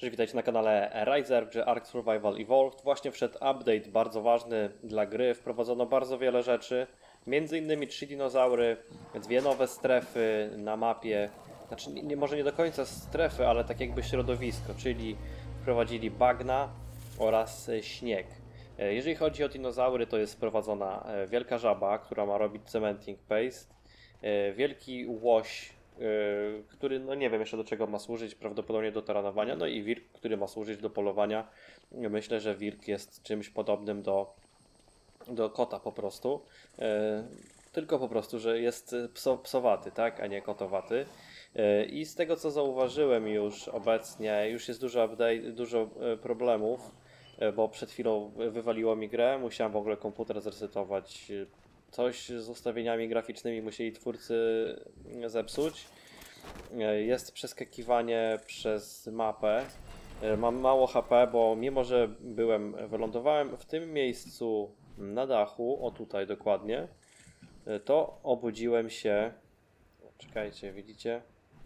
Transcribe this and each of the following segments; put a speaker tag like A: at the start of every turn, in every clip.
A: Cześć, witajcie na kanale Riser, gdzie Ark Survival Evolved. Właśnie wszedł update bardzo ważny dla gry. Wprowadzono bardzo wiele rzeczy. Między innymi 3 dinozaury, 2 nowe strefy na mapie. Znaczy, może nie do końca strefy, ale tak jakby środowisko, czyli wprowadzili bagna oraz śnieg. Jeżeli chodzi o dinozaury, to jest wprowadzona wielka żaba, która ma robić cementing paste. Wielki łoś, który no nie wiem jeszcze do czego ma służyć, prawdopodobnie do taranowania, no i wilk, który ma służyć do polowania. Myślę, że wilk jest czymś podobnym do kota po prostu, tylko po prostu, że jest psowaty, tak, a nie kotowaty. I z tego co zauważyłem już obecnie, już jest dużo update, dużo problemów, bo przed chwilą wywaliło mi grę, musiałem w ogóle komputer zresetować. Coś z ustawieniami graficznymi musieli twórcy zepsuć. Jest przeskakiwanie przez mapę. Mam mało HP, bo mimo, że wylądowałem w tym miejscu na dachu, o tutaj dokładnie, to obudziłem się. Czekajcie, widzicie?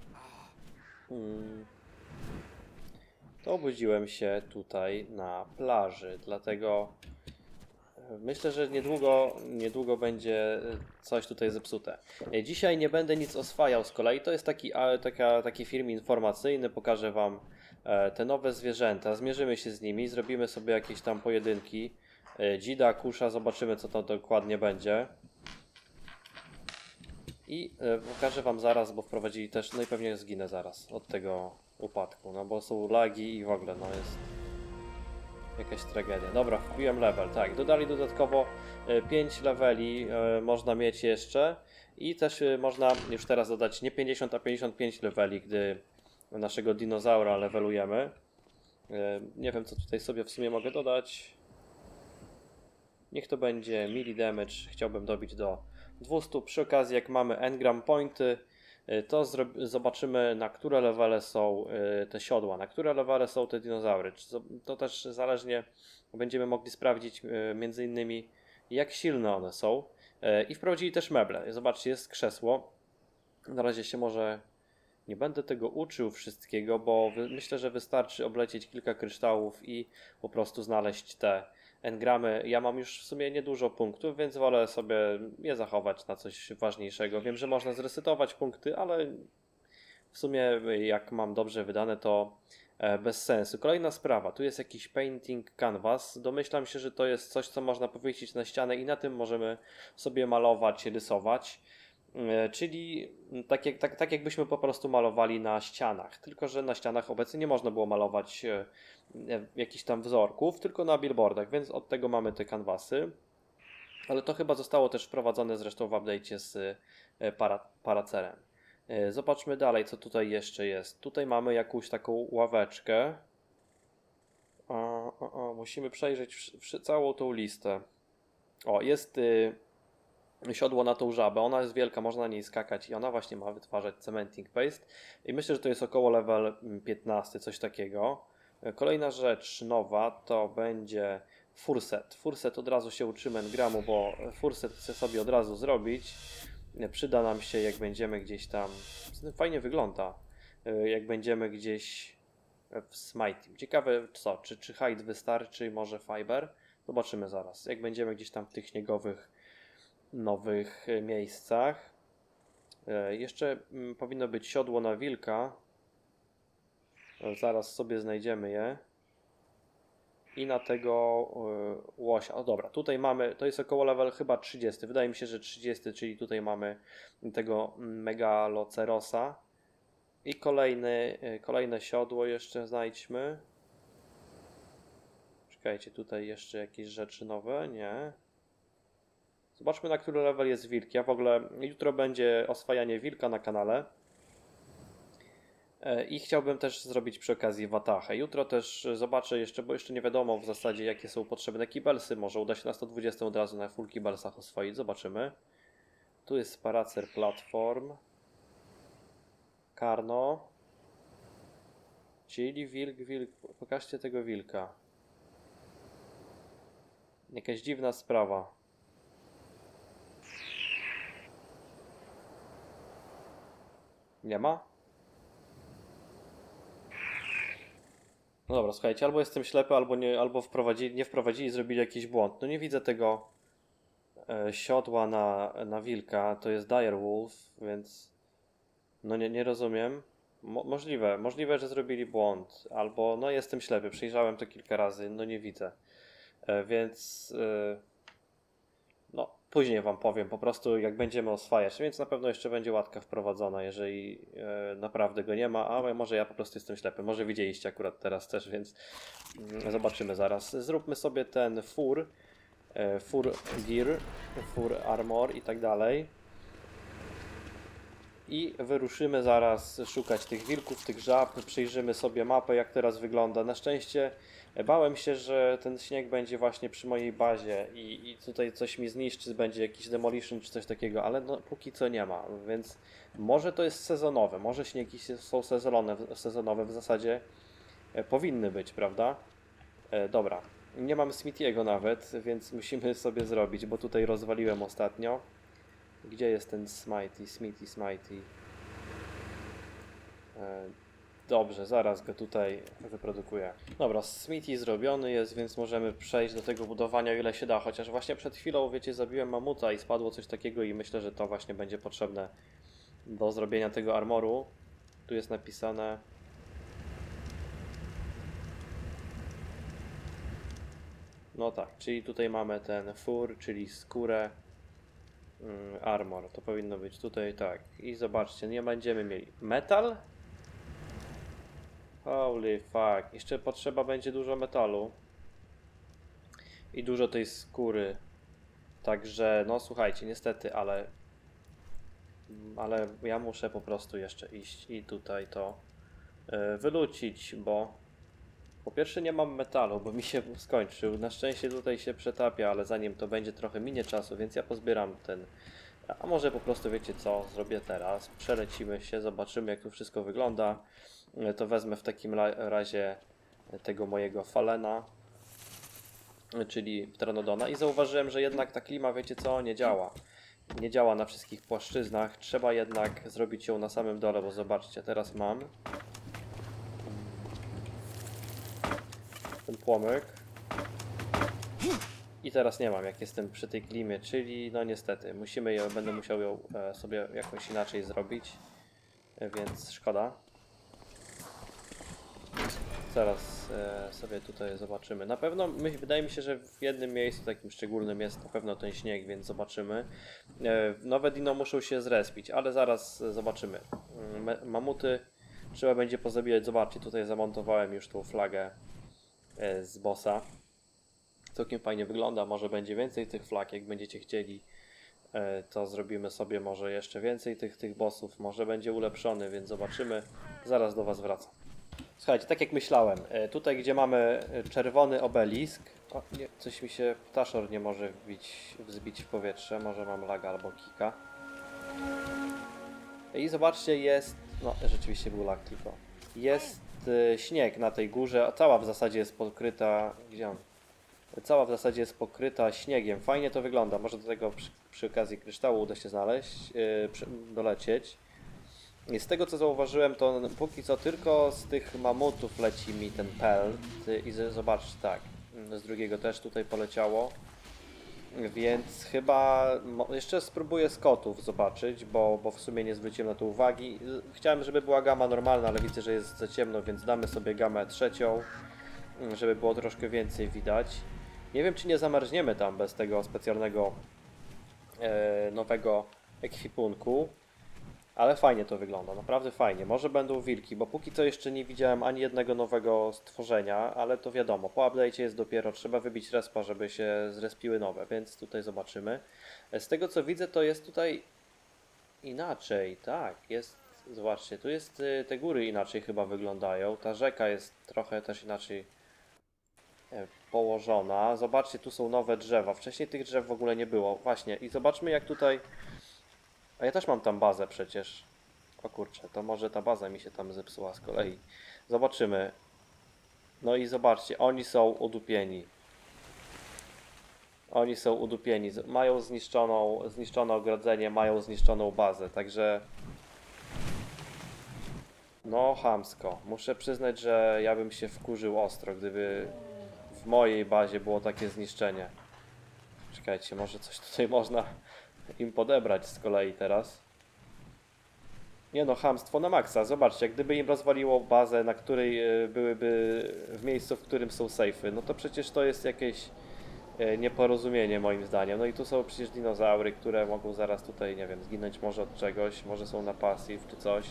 A: To obudziłem się tutaj na plaży, dlatego myślę, że niedługo będzie coś tutaj zepsute. Dzisiaj nie będę nic oswajał z kolei, to jest taki film informacyjny, pokażę Wam te nowe zwierzęta, zmierzymy się z nimi, zrobimy sobie jakieś tam pojedynki. Dzida, kusza, zobaczymy co to dokładnie będzie. I pokażę Wam zaraz, bo wprowadzili też, no i pewnie zginę zaraz od tego upadku, no bo są lagi i w ogóle no jest jakaś tragedia. Dobra, wbiłem level, tak. Dodali dodatkowo 5 leveli, można mieć jeszcze i też można już teraz dodać nie 50, a 55 leveli, gdy naszego dinozaura levelujemy. Nie wiem co tutaj sobie w sumie mogę dodać. Niech to będzie melee damage, chciałbym dobić do 200. Przy okazji jak mamy engram pointy, to zobaczymy na które levele są te siodła, na które levele są te dinozaury. To też zależnie będziemy mogli sprawdzić między innymi jak silne one są. I wprowadzili też meble. Zobaczcie, jest krzesło. Na razie się może nie będę tego uczył wszystkiego, bo myślę, że wystarczy oblecieć kilka kryształów i po prostu znaleźć te engramy. Ja mam już w sumie niedużo punktów, więc wolę sobie je zachować na coś ważniejszego. Wiem, że można zresetować punkty, ale w sumie jak mam dobrze wydane, to bez sensu. Kolejna sprawa, tu jest jakiś painting canvas. Domyślam się, że to jest coś, co można powiesić na ścianę i na tym możemy sobie malować, rysować. Czyli tak jakbyśmy po prostu malowali na ścianach, tylko że na ścianach obecnie nie można było malować jakichś tam wzorków, tylko na billboardach, więc od tego mamy te kanwasy. Ale to chyba zostało też wprowadzone zresztą w update'cie z Paracerem. Zobaczmy dalej, co tutaj jeszcze jest. Tutaj mamy jakąś taką ławeczkę. Musimy przejrzeć całą tą listę. O, jest siodło na tą żabę, ona jest wielka, można na niej skakać i ona właśnie ma wytwarzać cementing paste i myślę, że to jest około level 15, coś takiego. Kolejna rzecz nowa to będzie furset. Furset od razu się uczymy engramu, bo furset chcę sobie od razu zrobić. Przyda nam się jak będziemy gdzieś tam, fajnie wygląda, jak będziemy gdzieś w smite. Ciekawe co, czy hide wystarczy, może fiber? Zobaczymy zaraz, jak będziemy gdzieś tam w tych śniegowych nowych miejscach. Jeszcze powinno być siodło na wilka. Zaraz sobie znajdziemy je. I na tego łosia. O dobra, tutaj mamy, to jest około level chyba 30. Wydaje mi się, że 30, czyli tutaj mamy tego megalocerosa. I kolejne siodło jeszcze znajdźmy. Czekajcie, tutaj jeszcze jakieś rzeczy nowe? Nie. Zobaczmy na który level jest wilk. Ja w ogóle jutro będzie oswajanie wilka na kanale. I chciałbym też zrobić przy okazji watachę. Jutro też zobaczę jeszcze, bo jeszcze nie wiadomo w zasadzie jakie są potrzebne kibelsy. Może uda się na 120 od razu na full kibelsach oswoić. Zobaczymy. Tu jest Paracer Platform. Karno. Czyli wilk. Pokażcie tego wilka. Jakaś dziwna sprawa. Nie ma? No dobra, słuchajcie, albo jestem ślepy, albo nie, albo nie wprowadzili, zrobili jakiś błąd. No nie widzę tego siodła na wilka, to jest direwolf, więc no nie rozumiem. Możliwe, że zrobili błąd, albo no jestem ślepy, przyjrzałem to kilka razy, no nie widzę. Więc no później wam powiem po prostu jak będziemy oswajać, więc na pewno jeszcze będzie łatka wprowadzona, jeżeli naprawdę go nie ma, a może ja po prostu jestem ślepy, może widzieliście akurat teraz też, więc zobaczymy zaraz. Zróbmy sobie ten fur gear, fur armor i tak dalej. I wyruszymy zaraz szukać tych wilków, tych żab, przyjrzymy sobie mapę, jak teraz wygląda. Na szczęście bałem się, że ten śnieg będzie właśnie przy mojej bazie i tutaj coś mi zniszczy, będzie jakiś demolition czy coś takiego, ale no, póki co nie ma, więc może to jest sezonowe, może śniegi są sezonowe w zasadzie powinny być, prawda? Dobra, nie mam Smithiego nawet, więc musimy sobie zrobić, bo tutaj rozwaliłem ostatnio. Gdzie jest ten Smithy? Dobrze, zaraz go tutaj wyprodukuję. Dobra, Smithy zrobiony jest, więc możemy przejść do tego budowania, o ile się da. Chociaż właśnie przed chwilą, wiecie, zabiłem mamuta i spadło coś takiego i myślę, że to właśnie będzie potrzebne do zrobienia tego armoru. Tu jest napisane... No tak, czyli tutaj mamy ten fur, czyli skórę. Armor, to powinno być tutaj, tak. I zobaczcie, nie będziemy mieli metal? Holy fuck, jeszcze potrzeba będzie dużo metalu i dużo tej skóry. Także, no słuchajcie, niestety, ale ja muszę po prostu jeszcze iść i tutaj to wylucić, bo po pierwsze nie mam metalu, bo mi się skończył. Na szczęście tutaj się przetapia, ale zanim to będzie trochę minie czasu, więc ja pozbieram ten. A może po prostu wiecie co, zrobię teraz. Przelecimy się, zobaczymy jak to wszystko wygląda. To wezmę w takim razie tego mojego Falena, czyli Pteranodona i zauważyłem, że jednak ta klima, wiecie co, nie działa. Nie działa na wszystkich płaszczyznach, trzeba jednak zrobić ją na samym dole, bo zobaczcie, teraz mam ten płomyk i teraz nie mam, jak jestem przy tej klimie, czyli no niestety, będę musiał ją sobie jakoś inaczej zrobić, więc szkoda. Zaraz sobie tutaj zobaczymy. Na pewno wydaje mi się, że w jednym miejscu takim szczególnym jest na pewno ten śnieg, więc zobaczymy. Nowe dino muszą się zrespić, ale zaraz zobaczymy. Mamuty trzeba będzie pozabijać. Zobaczcie, tutaj zamontowałem już tą flagę z bossa. Całkiem fajnie wygląda. Może będzie więcej tych flag, jak będziecie chcieli. To zrobimy sobie może jeszcze więcej tych bossów. Może będzie ulepszony, więc zobaczymy. Zaraz do Was wracam. Słuchajcie, tak jak myślałem, tutaj gdzie mamy czerwony obelisk, o, nie, coś mi się, ptaszor nie może wzbić w powietrze, może mam laga albo kika. I zobaczcie, jest, no rzeczywiście był lag tylko, jest śnieg na tej górze, a cała w zasadzie jest pokryta, gdzie on? Cała w zasadzie jest pokryta śniegiem, fajnie to wygląda, może do tego przy okazji kryształu uda się znaleźć, dolecieć. I z tego co zauważyłem, to póki co tylko z tych mamutów leci mi ten pelt i zobaczcie, tak, z drugiego też tutaj poleciało, więc chyba jeszcze spróbuję z kotów zobaczyć, bo w sumie nie zwróciłem na to uwagi. Chciałem, żeby była gama normalna, ale widzę, że jest za ciemno, więc damy sobie gamę trzecią, żeby było troszkę więcej widać. Nie wiem, czy nie zamarzniemy tam bez tego specjalnego nowego ekwipunku. Ale fajnie to wygląda, naprawdę fajnie. Może będą wilki, bo póki co jeszcze nie widziałem ani jednego nowego stworzenia, ale to wiadomo, po update'cie jest dopiero, trzeba wybić respa, żeby się zrespiły nowe, więc tutaj zobaczymy. Z tego co widzę, to jest tutaj inaczej, tak, jest, zobaczcie, tu jest, te góry inaczej chyba wyglądają, ta rzeka jest trochę też inaczej położona. Zobaczcie, tu są nowe drzewa, wcześniej tych drzew w ogóle nie było, właśnie, i zobaczmy jak tutaj... A ja też mam tam bazę przecież. O kurczę, to może ta baza mi się tam zepsuła z kolei. Zobaczymy. No i zobaczcie, oni są udupieni. Oni są udupieni. Mają zniszczone ogrodzenie, mają zniszczoną bazę, także... No chamsko. Muszę przyznać, że ja bym się wkurzył ostro, gdyby w mojej bazie było takie zniszczenie. Czekajcie, może coś tutaj można im podebrać z kolei teraz. Nie no, chamstwo na maksa. Zobaczcie, jak gdyby im rozwaliło bazę, na której byłyby w miejscu, w którym są sejfy, no to przecież to jest jakieś nieporozumienie moim zdaniem. No i tu są przecież dinozaury, które mogą zaraz tutaj, nie wiem, zginąć może od czegoś, może są na passive czy coś.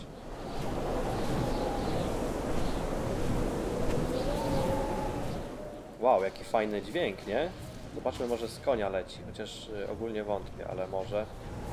A: Wow, jaki fajny dźwięk, nie? Zobaczmy, może z konia leci, chociaż ogólnie wątpię, ale może.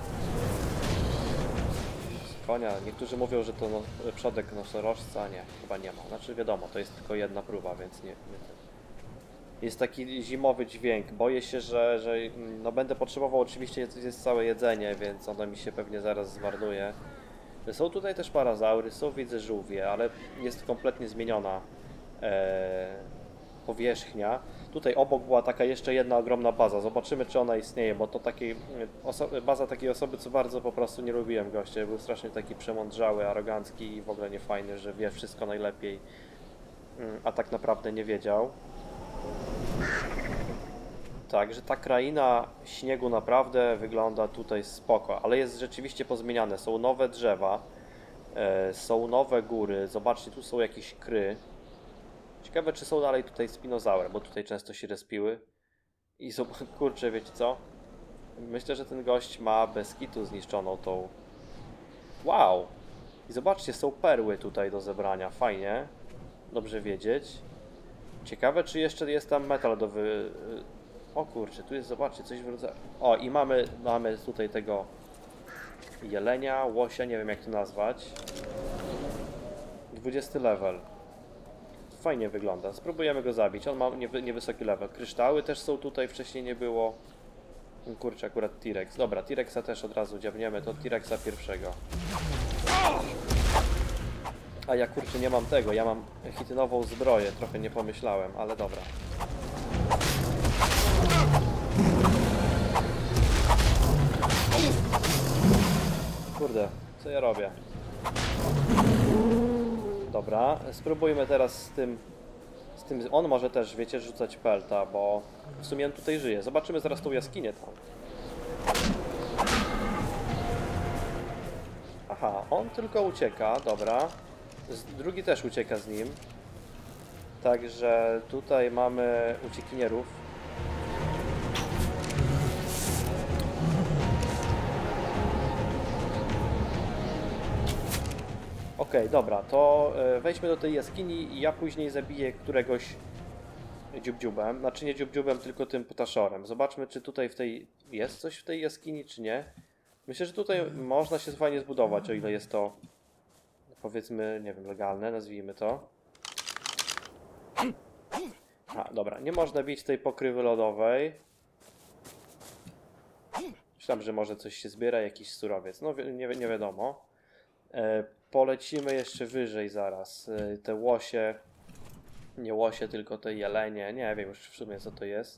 A: Z konia, niektórzy mówią, że to przodek nosorożca, nie, chyba nie ma. Znaczy wiadomo, to jest tylko jedna próba, więc nie. Jest taki zimowy dźwięk. Boję się, że no będę potrzebował, oczywiście jest całe jedzenie, więc ono mi się pewnie zaraz zmarnuje. Są tutaj też parazaury, są widzę żółwie, ale jest kompletnie zmieniona powierzchnia. Tutaj obok była taka jeszcze jedna ogromna baza. Zobaczymy, czy ona istnieje, bo to baza takiej osoby, co bardzo po prostu nie lubiłem gościa. Był strasznie taki przemądrzały, arogancki i w ogóle niefajny, że wie wszystko najlepiej, a tak naprawdę nie wiedział. Także ta kraina śniegu naprawdę wygląda tutaj spoko, ale jest rzeczywiście pozmieniane. Są nowe drzewa, są nowe góry. Zobaczcie, tu są jakieś kry. Ciekawe, czy są dalej tutaj spinozaury, bo tutaj często się respiły. I są, kurczę, wiecie co? Myślę, że ten gość ma bez kitu zniszczoną tą... Wow! I zobaczcie, są perły tutaj do zebrania. Fajnie. Dobrze wiedzieć. Ciekawe, czy jeszcze jest tam metal do O kurczę, tu jest, zobaczcie, coś w rodzaju... O, i mamy tutaj tego jelenia, łosia, nie wiem jak to nazwać. 20 level. Fajnie wygląda. Spróbujemy go zabić. On ma niewysoki level. Kryształy też są tutaj, wcześniej nie było. Kurczę, akurat T-Rex. Dobra, T-Rexa też od razu dziabniemy. To T-Rexa pierwszego. A ja kurczę nie mam tego. Ja mam chitynową zbroję. Trochę nie pomyślałem, ale dobra. Kurde, co ja robię? Dobra, spróbujmy teraz z tym... On może też, wiecie, rzucać pelta, bo w sumie on tutaj żyje. Zobaczymy zaraz tą jaskinię tam. Aha, on tylko ucieka, dobra. Drugi też ucieka z nim. Także tutaj mamy uciekinierów. Okej, dobra, to wejdźmy do tej jaskini i ja później zabiję któregoś dziubdziubem. Znaczy nie dziubdziubem, tylko tym ptaszorem. Zobaczmy, czy tutaj jest coś w tej jaskini, czy nie. Myślę, że tutaj można się fajnie zbudować, o ile jest to, powiedzmy, nie wiem, legalne, nazwijmy to. A, dobra, nie można bić tej pokrywy lodowej. Myślałem, że może coś się zbiera, jakiś surowiec. No, nie wiadomo. Polecimy jeszcze wyżej zaraz. Te łosie, nie łosie, tylko te jelenie. Nie wiem już w sumie co to jest.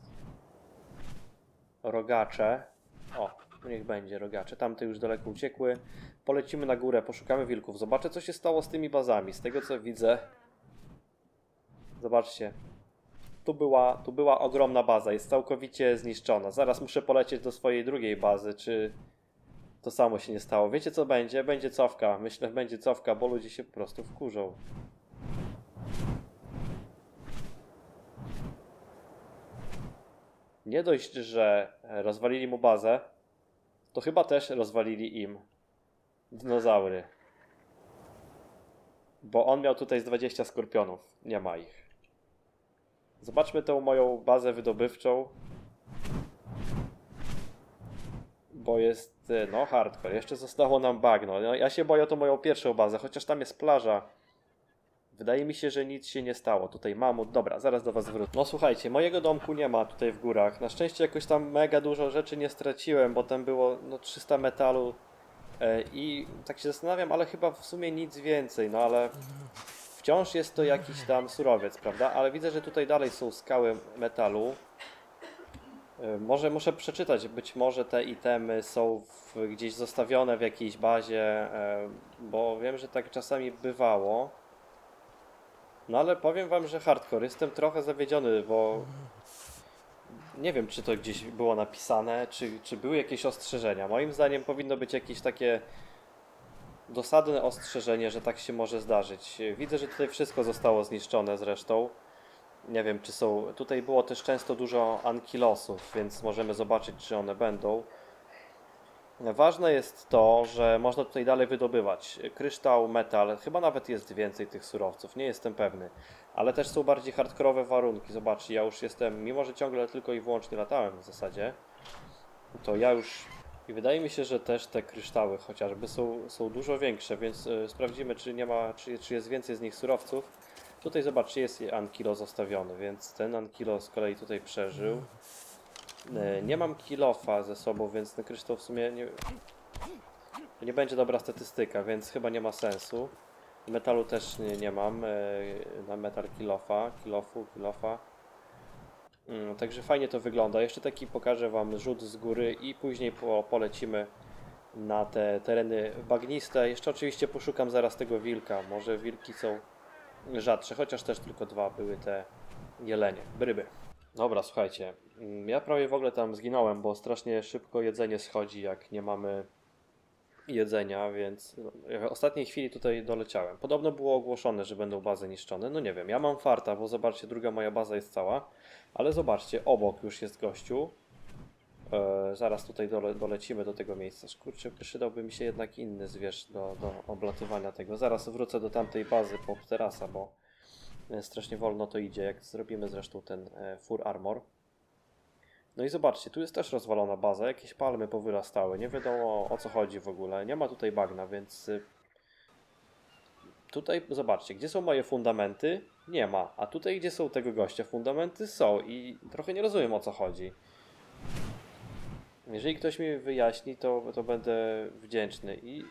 A: Rogacze. O, niech będzie rogacze. Tamte już daleko uciekły. Polecimy na górę, poszukamy wilków. Zobaczę, co się stało z tymi bazami. Z tego co widzę. Zobaczcie. Tu była ogromna baza. Jest całkowicie zniszczona. Zaraz muszę polecieć do swojej drugiej bazy, czy... To samo się nie stało. Wiecie co będzie? Będzie cofka. Myślę, że będzie cofka, bo ludzie się po prostu wkurzą. Nie dość, że rozwalili mu bazę, to chyba też rozwalili im dinozaury. Bo on miał tutaj z 20 skorpionów. Nie ma ich. Zobaczmy tą moją bazę wydobywczą. Bo jest, no, hardcore. Jeszcze zostało nam bagno. No, ja się boję o tą moją pierwszą bazę, chociaż tam jest plaża. Wydaje mi się, że nic się nie stało. Tutaj mamut. Dobra, zaraz do was wrócę. No słuchajcie, mojego domku nie ma tutaj w górach. Na szczęście jakoś tam mega dużo rzeczy nie straciłem, bo tam było no 300 metalu. I tak się zastanawiam, ale chyba w sumie nic więcej. No ale wciąż jest to jakiś tam surowiec, prawda? Ale widzę, że tutaj dalej są skały metalu. Może muszę przeczytać, być może te itemy są gdzieś zostawione w jakiejś bazie, bo wiem, że tak czasami bywało. No ale powiem wam, że hardcore. Jestem trochę zawiedziony, bo nie wiem, czy to gdzieś było napisane, czy były jakieś ostrzeżenia. Moim zdaniem powinno być jakieś takie dosadne ostrzeżenie, że tak się może zdarzyć. Widzę, że tutaj wszystko zostało zniszczone zresztą. Nie wiem, czy są... Tutaj było też często dużo ankylosów, więc możemy zobaczyć, czy one będą. Ważne jest to, że można tutaj dalej wydobywać kryształ, metal, chyba nawet jest więcej tych surowców, nie jestem pewny. Ale też są bardziej hardkorowe warunki. Zobaczcie, ja już jestem, mimo że ciągle tylko i wyłącznie latałem w zasadzie, to ja już... I wydaje mi się, że też te kryształy chociażby są dużo większe, więc sprawdzimy, czy nie ma, czy jest więcej z nich surowców. Tutaj zobaczcie, jest Ankilo zostawiony, więc ten Ankilo z kolei tutaj przeżył. Nie mam kilofa ze sobą, więc ten kryształ w sumie nie będzie dobra statystyka, więc chyba nie ma sensu. Metalu też nie mam na metal kilofa. Także fajnie to wygląda. Jeszcze taki pokażę wam rzut z góry i później polecimy na te tereny bagniste. Jeszcze oczywiście poszukam zaraz tego wilka. Może wilki są rzadsze, chociaż też tylko dwa były te jelenie, bryby. Dobra, słuchajcie, ja prawie w ogóle tam zginąłem, bo strasznie szybko jedzenie schodzi, jak nie mamy jedzenia, więc w ostatniej chwili tutaj doleciałem. Podobno było ogłoszone, że będą bazy niszczone. No nie wiem, ja mam farta, bo zobaczcie, druga moja baza jest cała, ale zobaczcie, obok już jest gościu. Zaraz tutaj dolecimy do tego miejsca. Kurczę, przydałby mi się jednak inny zwierz do oblatywania tego. Zaraz wrócę do tamtej bazy po terasa, bo strasznie wolno to idzie, jak zrobimy zresztą ten full armor. No i zobaczcie, tu jest też rozwalona baza, jakieś palmy powyrastały, nie wiadomo o co chodzi w ogóle, nie ma tutaj bagna, więc tutaj zobaczcie, gdzie są moje fundamenty? Nie ma, a tutaj gdzie są tego gościa fundamenty? Są i trochę nie rozumiem o co chodzi. Jeżeli ktoś mi wyjaśni, to będę wdzięczny i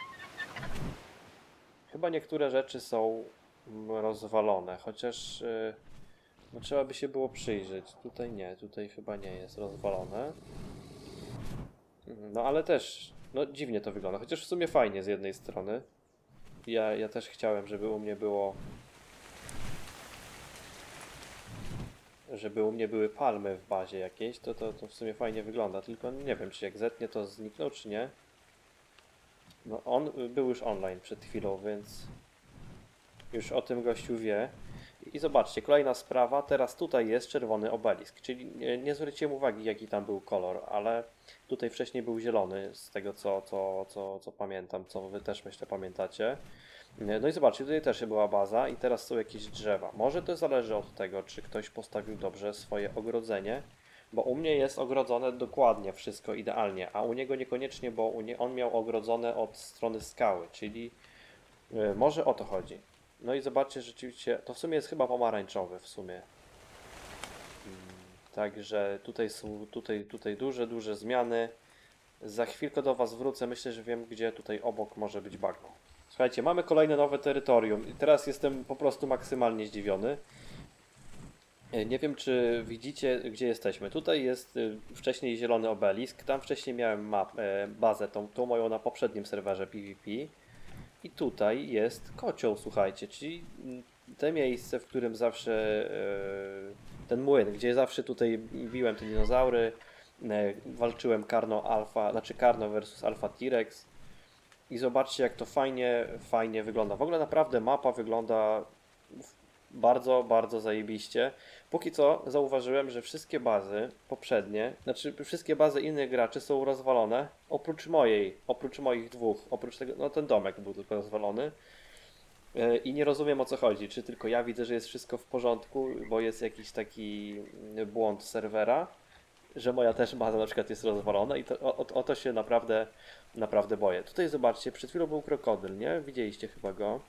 A: chyba niektóre rzeczy są rozwalone, chociaż no, trzeba by się było przyjrzeć. Tutaj nie, tutaj chyba nie jest rozwalone. No ale też, no dziwnie to wygląda, chociaż w sumie fajnie z jednej strony. Ja też chciałem, żeby u mnie było... Żeby u mnie były palmy w bazie jakiejś, to w sumie fajnie wygląda, tylko nie wiem, czy jak zetnie to zniknął, czy nie. No on był już online przed chwilą, więc już o tym gościu wie. I zobaczcie, kolejna sprawa, teraz tutaj jest czerwony obelisk, czyli nie zwróciłem uwagi jaki tam był kolor, ale tutaj wcześniej był zielony, z tego co pamiętam, co wy też myślę pamiętacie. No i zobaczcie, tutaj też była baza i teraz są jakieś drzewa. Może to zależy od tego, czy ktoś postawił dobrze swoje ogrodzenie, bo u mnie jest ogrodzone dokładnie wszystko idealnie, a u niego niekoniecznie, bo on miał ogrodzone od strony skały, czyli może o to chodzi. No i zobaczcie, rzeczywiście, to w sumie jest chyba pomarańczowy w sumie. Także tutaj są tutaj duże zmiany. Za chwilkę do was wrócę, myślę, że wiem gdzie tutaj obok może być bagno. Słuchajcie, mamy kolejne nowe terytorium i teraz jestem po prostu maksymalnie zdziwiony. Nie wiem czy widzicie gdzie jesteśmy. Tutaj jest wcześniej zielony obelisk, tam wcześniej miałem bazę, tą moją na poprzednim serwerze PvP. I tutaj jest kocioł, słuchajcie, czyli te miejsce, w którym zawsze ten młyn, gdzie zawsze tutaj biłem te dinozaury, walczyłem Carno versus Alpha T-Rex i zobaczcie jak to fajnie wygląda. W ogóle naprawdę mapa wygląda bardzo, bardzo zajebiście. Póki co zauważyłem, że wszystkie bazy poprzednie, znaczy wszystkie bazy innych graczy są rozwalone, oprócz moich dwóch, oprócz tego, no ten domek był tylko rozwalony. I nie rozumiem o co chodzi, czy tylko ja widzę, że jest wszystko w porządku, bo jest jakiś taki błąd serwera, że moja też baza na przykład jest rozwalona i o to się naprawdę boję. Tutaj zobaczcie, przed chwilą był krokodyl, nie? Widzieliście chyba go.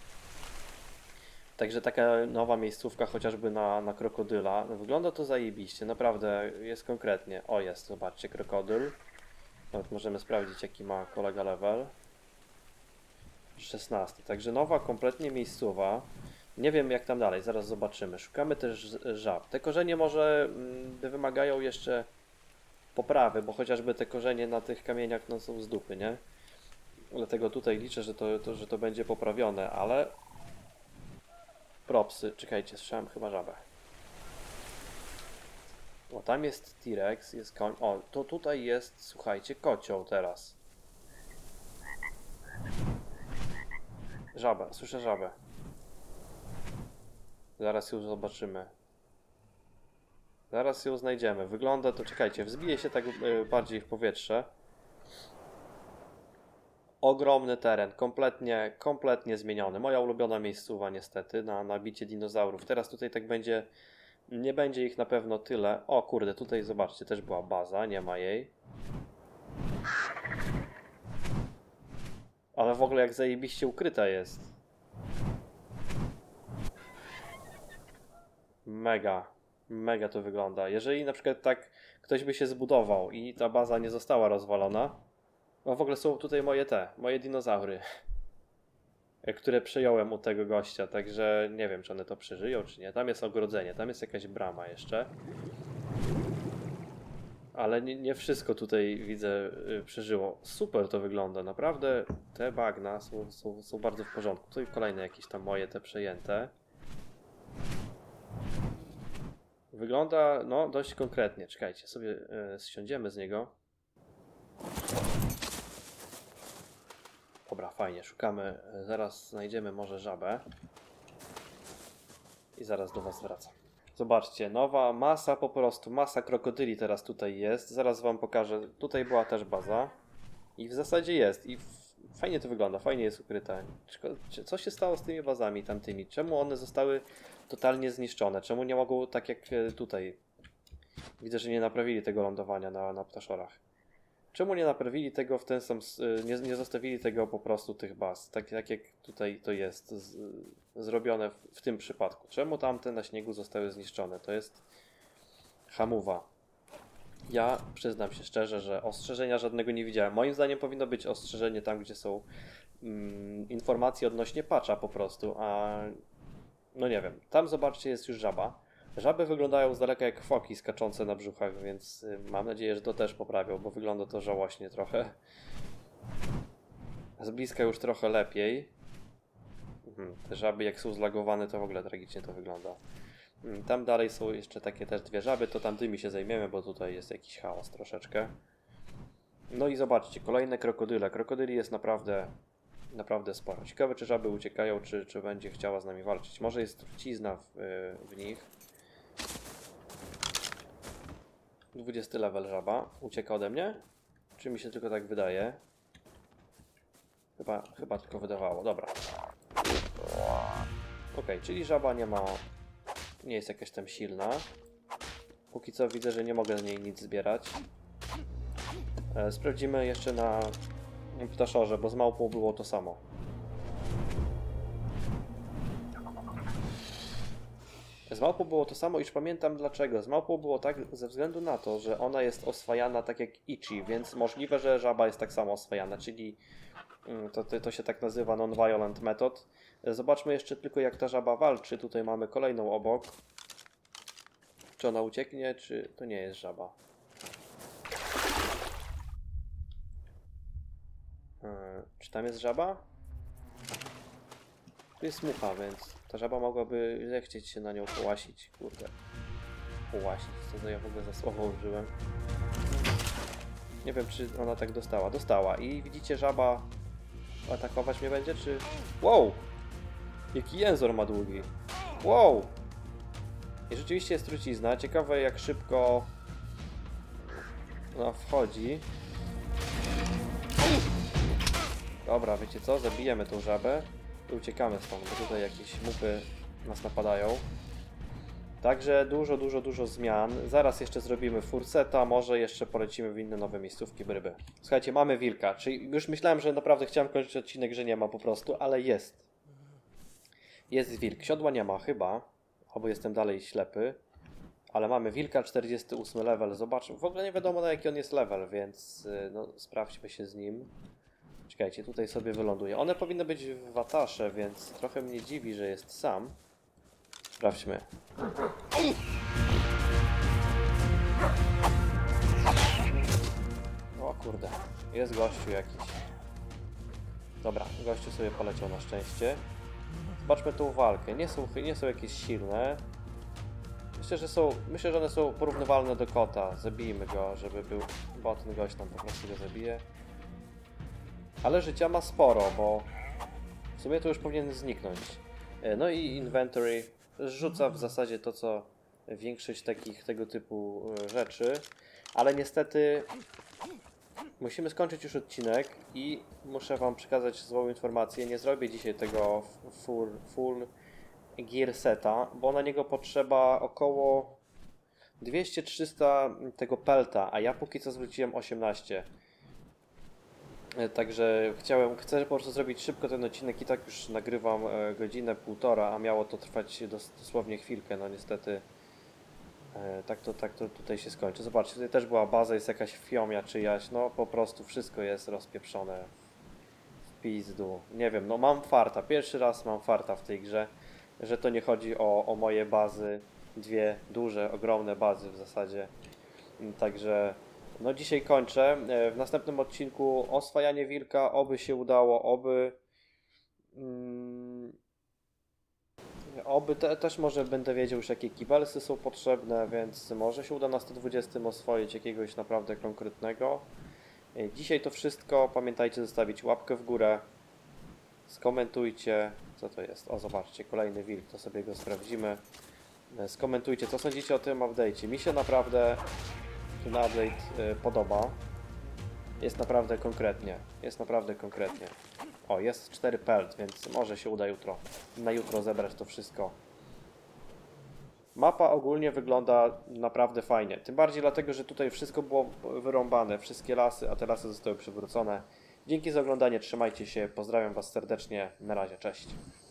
A: Także taka nowa miejscówka chociażby na krokodyla. Wygląda to zajebiście, naprawdę jest konkretnie. O jest, zobaczcie, krokodyl. Nawet możemy sprawdzić jaki ma kolega level. 16. Także nowa kompletnie miejscowa. Nie wiem jak tam dalej, zaraz zobaczymy. Szukamy też żab. Te korzenie może wymagają jeszcze poprawy, bo chociażby te korzenie na tych kamieniach no, są z dupy, nie? Dlatego tutaj liczę, że to będzie poprawione, ale... Propsy, czekajcie, słyszałem chyba żabę. O, tam jest T-Rex, jest koń. O, to tutaj jest, słuchajcie, kocioł teraz. Żabę, słyszę żabę. Zaraz ją zobaczymy. Zaraz ją znajdziemy. Wygląda to, czekajcie, wzbije się tak bardziej w powietrze. Ogromny teren, kompletnie zmieniony. Moja ulubiona miejscowa niestety na bicie dinozaurów. Teraz tutaj tak będzie, nie będzie ich na pewno tyle. O kurde, tutaj zobaczcie, też była baza, nie ma jej. Ale w ogóle jak zajebiście ukryta jest. Mega to wygląda. Jeżeli na przykład tak ktoś by się zbudował i ta baza nie została rozwalona, no w ogóle są tutaj moje dinozaury, które przejąłem u tego gościa, także nie wiem, czy one to przeżyją, czy nie. Tam jest ogrodzenie, tam jest jakaś brama jeszcze. Ale nie wszystko tutaj widzę przeżyło. Super to wygląda, naprawdę te bagna są bardzo w porządku. Tutaj kolejne jakieś tam moje te przejęte. Wygląda no dość konkretnie. Czekajcie, sobie zsiądziemy z niego. Dobra, fajnie, szukamy. Zaraz znajdziemy może żabę. I zaraz do was wracam. Zobaczcie, nowa masa, po prostu masa krokodyli teraz tutaj jest. Zaraz wam pokażę. Tutaj była też baza. I w zasadzie jest. I fajnie to wygląda, fajnie jest ukryte. Co się stało z tymi bazami tamtymi? Czemu one zostały totalnie zniszczone? Czemu nie mogą tak jak tutaj? Widzę, że nie naprawili tego lądowania na ptaszorach. Czemu nie naprawili tego w ten sam... Nie zostawili tego po prostu tych baz? Tak jak tutaj to jest zrobione w tym przypadku. Czemu tamte na śniegu zostały zniszczone? To jest hamuwa. Ja przyznam się szczerze, że ostrzeżenia żadnego nie widziałem. Moim zdaniem powinno być ostrzeżenie tam, gdzie są informacje odnośnie patcha po prostu, a no nie wiem. Tam zobaczcie, jest już żaba. Żaby wyglądają z daleka jak foki skaczące na brzuchach, więc mam nadzieję, że to też poprawią, bo wygląda to żałośnie trochę. Z bliska już trochę lepiej. Te żaby jak są zlagowane, to w ogóle tragicznie to wygląda. Tam dalej są jeszcze takie też dwie żaby, to tamtymi się zajmiemy, bo tutaj jest jakiś chaos troszeczkę. No i zobaczcie, kolejne krokodyle. Krokodyli jest naprawdę sporo. Ciekawe, czy żaby uciekają, czy będzie chciała z nami walczyć. Może jest trucizna w nich. 20 level żaba. Ucieka ode mnie? Czy mi się tylko tak wydaje? Chyba tylko wydawało. Dobra. Ok, czyli żaba nie jest jakaś tam silna. Póki co widzę, że nie mogę z niej nic zbierać. Sprawdzimy jeszcze na ptaszorze, bo z małpą było to samo. Z małpą było to samo, iż pamiętam dlaczego. Z małpą było tak ze względu na to, że ona jest oswajana tak jak Ichi, więc możliwe, że żaba jest tak samo oswajana, czyli to się tak nazywa non-violent method. Zobaczmy jeszcze tylko jak ta żaba walczy. Tutaj mamy kolejną obok. Czy ona ucieknie, czy to nie jest żaba? Czy tam jest żaba? Tu jest mucha, więc ta żaba mogłaby zechcieć się na nią połasić. Kurde. Połasić, co to ja w ogóle za słowo użyłem. Nie wiem, czy ona tak dostała. Dostała. I widzicie, żaba atakować mnie będzie, czy... Wow! Jaki jęzor ma długi. Wow! I rzeczywiście jest trucizna. Ciekawe, jak szybko ona wchodzi. Dobra, wiecie co? Zabijemy tą żabę i uciekamy stąd, bo tutaj jakieś mupy nas napadają. Także dużo zmian. Zaraz jeszcze zrobimy furseta, może jeszcze polecimy w inne nowe miejscówki ryby. Słuchajcie, mamy wilka. Czyli już myślałem, że naprawdę chciałem kończyć odcinek, że nie ma po prostu, ale jest. Jest wilk. Siodła nie ma chyba, albo jestem dalej ślepy. Ale mamy wilka, 48 level. Zobaczmy. W ogóle nie wiadomo na jaki on jest level, więc no, sprawdźmy się z nim. Czekajcie, tutaj sobie wyląduję. One powinny być w watasze, więc trochę mnie dziwi, że jest sam. Sprawdźmy. O kurde, jest gościu jakiś. Dobra, gościu sobie poleciał na szczęście. Zobaczmy tą walkę. Nie są jakieś silne. Myślę, że one są porównywalne do kota. Zabijmy go, żeby był... Bo ten gość nam po prostu go zabije. Ale życia ma sporo, bo w sumie to już powinien zniknąć. No i inventory rzuca w zasadzie to, co większość tego typu rzeczy. Ale niestety musimy skończyć już odcinek i muszę wam przekazać złą informację. Nie zrobię dzisiaj tego full gear seta, bo na niego potrzeba około 200-300 tego pelta, a ja póki co zwróciłem 18. Także chcę po prostu zrobić szybko ten odcinek i tak już nagrywam godzinę, półtora, a miało to trwać dosłownie chwilkę. No niestety tak to tutaj się skończy. Zobaczcie, tutaj też była baza, jest jakaś fiomia czyjaś, no po prostu wszystko jest rozpieprzone w pizdu. Nie wiem, no mam farta, pierwszy raz mam farta w tej grze, że to nie chodzi o moje bazy, dwie duże, ogromne bazy w zasadzie. Także no dzisiaj kończę. W następnym odcinku oswajanie wilka, oby się udało, też może będę wiedział już jakie kibelsy są potrzebne, więc może się uda na 120 oswoić jakiegoś naprawdę konkretnego. Dzisiaj to wszystko. Pamiętajcie zostawić łapkę w górę. Skomentujcie, co to jest. O, zobaczcie, kolejny wilk, to sobie go sprawdzimy. Skomentujcie, co sądzicie o tym update'cie. Mi się naprawdę ten update podoba. Jest naprawdę konkretnie. O, jest 4 pelt, więc może się uda na jutro zebrać to wszystko. Mapa ogólnie wygląda naprawdę fajnie. Tym bardziej dlatego, że tutaj wszystko było wyrąbane, wszystkie lasy, a te lasy zostały przywrócone. Dzięki za oglądanie, trzymajcie się, pozdrawiam was serdecznie, na razie, cześć.